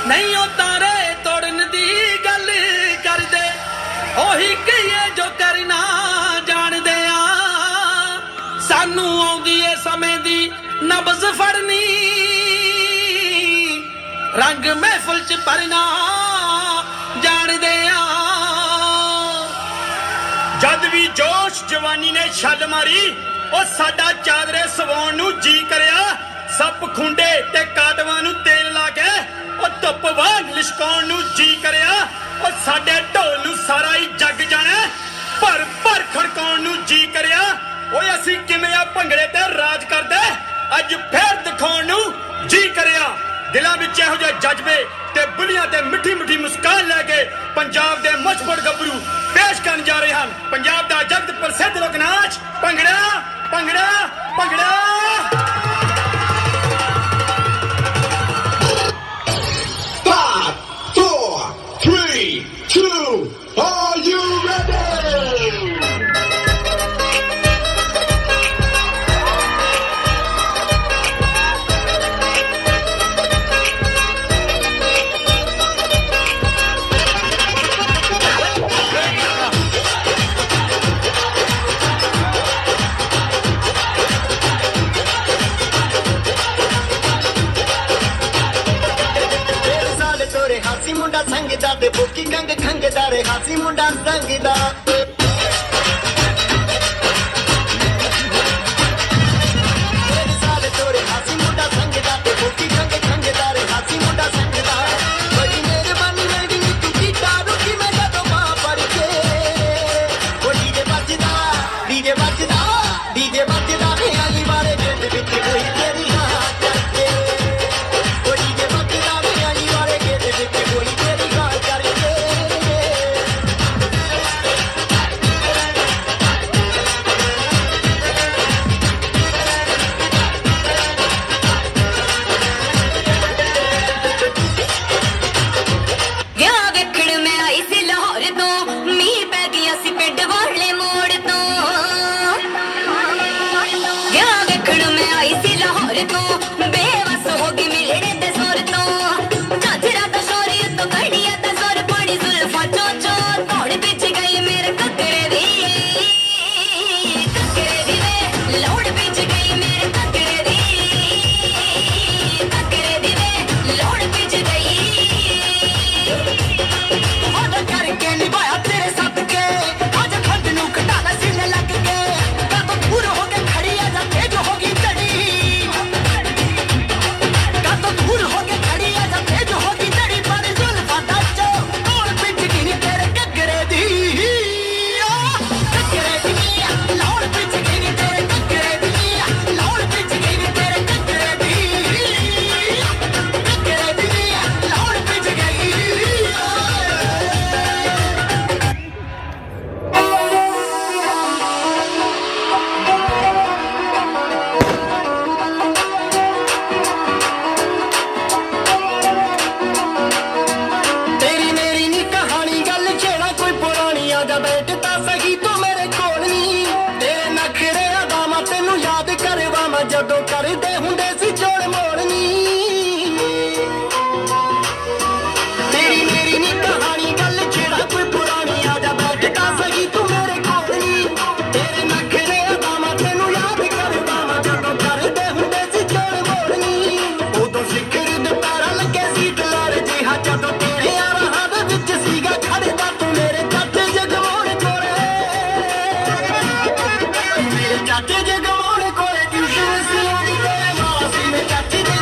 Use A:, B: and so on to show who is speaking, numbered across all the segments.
A: नहीं ओ तारे तोड़न दी गल कर दे ओही कहिए जो करना जान दे सानू आउंदी ए समय दी नब्ज फड़नी रंग महफिल च भरना जान दे
B: जद भी जोश जवानी ने छल मारी ओ साडा चादरे सवाउण नू जी करया सप खुंडे ते काटवां नू तेल ला के ओ धुप वांग लिशकाउण नू जी करया ओ साडे ढोल नू सारा ही जग जाना भर भर खड़काउण नू जी करया ओए असीं किवें आ भंगड़े ते राज करदे अज फिर दिखाउण नू जी करया दिलां विच इहो जिहे जज्बे ते बुलियां ते मिठी मिठी मुस्कान लैके पंजाब दे मशहूर गबरू पेश करन जा रहे हैं पंजाब दा जगत प्रसिद्ध लोक नाच bhangra bhangra bhangra
C: 5 4 3 2 Are you ready?
D: मुंडा संगदा ते बोकी कंग खंगदा रे हासी मुंडा संगदा तेरे साल तोरे हासी मुंडा संगदा ते बोकी कंग खंगदा रे हासी मुंडा संगदा बड़ी मेहरबानी मेरी तू की दारू की मैं जदों मां पड़ के ओ डीजे बजदा रे अली वाले दिल विच कोई तेरी हां करके ओ डीजे बजदा रे अली वाले दिल विच कोई तेरी हां करके जदों करदे हुंदे सी जोड़ मोड़नी तेरी मेरी नी कहानी गल छेड़ा कोई पुरानी आजा बैठदा सही तू मेरे कोल नी तेरे नखरे अदामा तेनू याद करदा मैं जदों करदे हुंदे सी जोड़ मोड़नी उदों सिखर दे पैरां लगे सी डलार जी हा जदों तेरे राहां दे विच सीगा खड़दा तू मेरे चाचे जगमोड़ कोले मेरे चाचे जगमोड़ कोले ट्यूशन सी आंदी ते मासी में चाची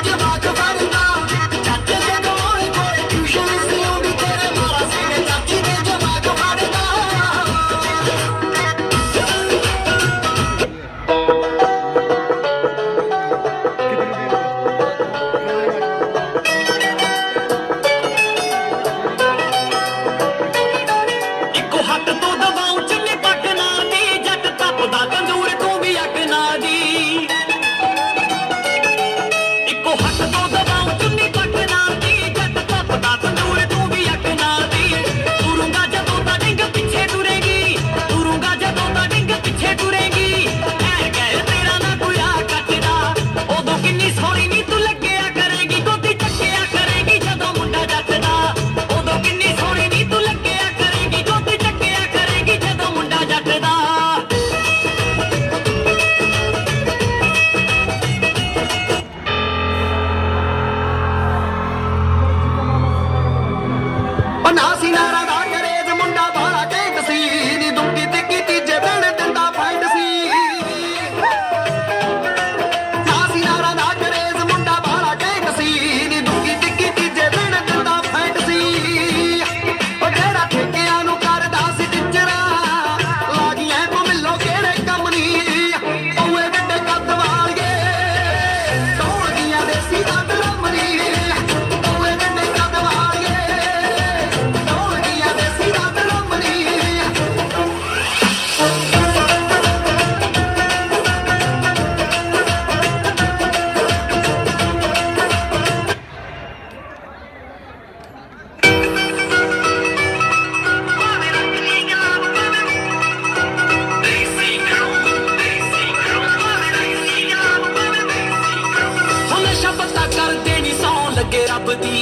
D: लगे रब दी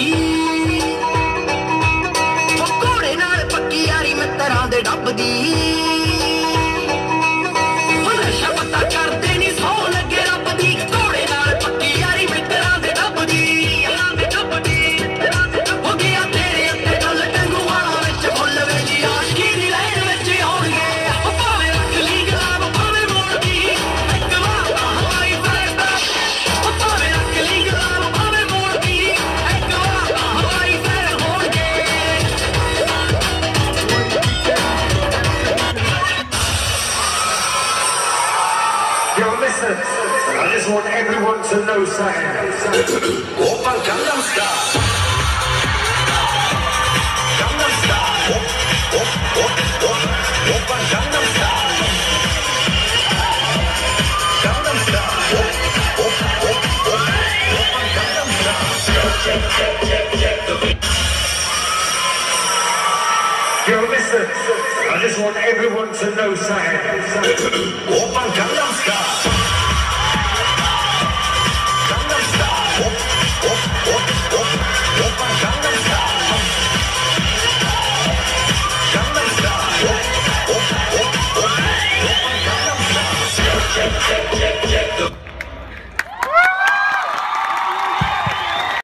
D: घोड़े नाल पक्की यारी मित्तरां दे डब दी नशा पता करदे नी सौ लगे रब दी घोड़े नाल पक्की यारी मित्तरां दे डब दी हो गया तेरे उत्ते गल टंगू वाला विच फुल वेली आशकी दी लहर विच आउणगे भावें रख ली गुलाब भावें मोड़ दी एक वार हवाई फैरदा भावें रख ली गुलाब भावें मोड़ दी एक वार हवाई फैर होणगे
C: Yo, listen, I just want everyone to know something. Open Gangnam Style. Gangnam Style. Open Gangnam Style. Gangnam Style. Open Gangnam Style. Check the beat. Yo, listen, I just want everyone to know something. Open Gangnam Style.